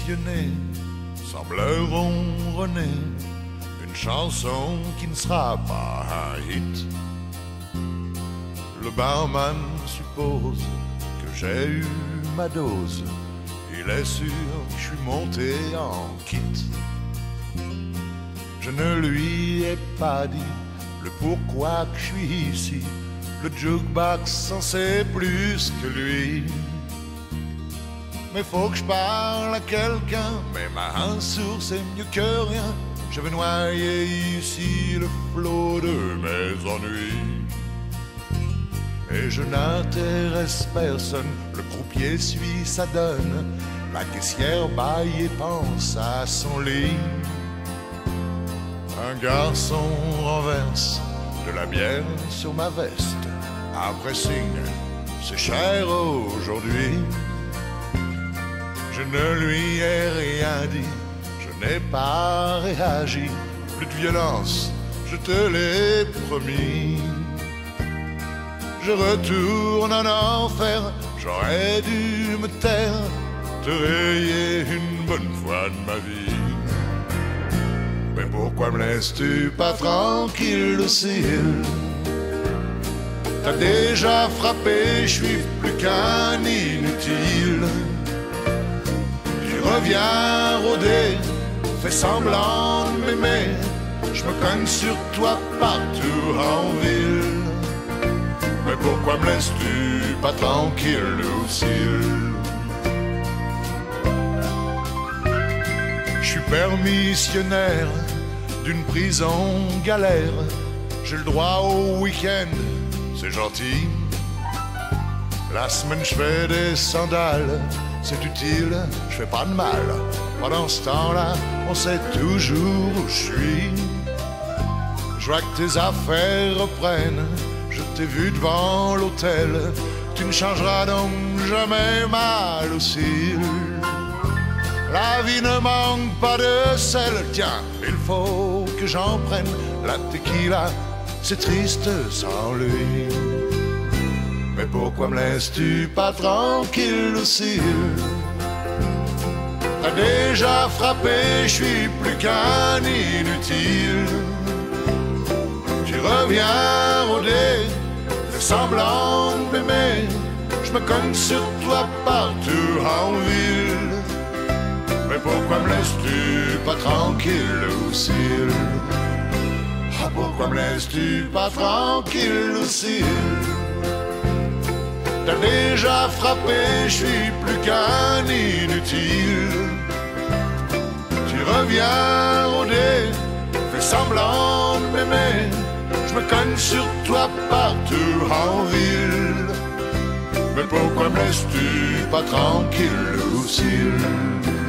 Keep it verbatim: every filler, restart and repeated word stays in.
permissionné semble ronronner une chanson qui ne sera pas un hit. Le barman suppose que j'ai eu ma dose. Il est sûr que je suis monté en kit. Je ne lui ai pas dit le pourquoi que je suis ici. Le jukebox en sait plus que lui. Mais faut que je parle à quelqu'un, même à un sourd c'est mieux que rien. Je vais noyer ici le flot de mes ennuis. Et je n'intéresse personne, le croupier suit sa donne. La caissière baille et pense à son lit. Un garçon renverse de la bière sur ma veste. Après signe, c'est cher aujourd'hui. Je ne lui ai rien dit, je n'ai pas réagi. Plus de violence, je te l'ai promis. Je retourne en enfer, j'aurais dû me taire, te rayer une bonne fois de ma vie. Mais pourquoi me laisses-tu pas tranquille aussi? T'as déjà frappé, je suis plus qu'un inutile. Tu reviens rôder, fais semblant de m'aimer. Je me cogne sur toi partout en ville. Mais pourquoi me laisses-tu pas tranquille, Lucille? Je suis permissionnaire d'une prison galère. J'ai le droit au week-end, c'est gentil. La semaine je fais des sandales, c'est utile, je fais pas de mal. Pendant ce temps-là, on sait toujours où je suis. Je vois que tes affaires reprennent, je t'ai vu devant l'hôtel. Tu ne changeras donc jamais mal aussi. La vie ne manque pas de sel, tiens, il faut que j'en prenne. La tequila, c'est triste sans lui. Mais pourquoi me laisses-tu pas tranquille aussi? T'as déjà frappé, je suis plus qu'un inutile. Tu reviens rôder, fais semblant de m'aimer. Je me cogne sur toi partout en ville. Mais pourquoi me laisses-tu pas tranquille, Lucille? Ah, pourquoi me laisses-tu pas tranquille, Lucille? T'as déjà frappé, je suis plus qu'un inutile. Tu reviens rôder, fais semblant de m'aimer. Je me cogne sur toi partout en ville. Mais pourquoi me laisses-tu pas tranquille, Lucille?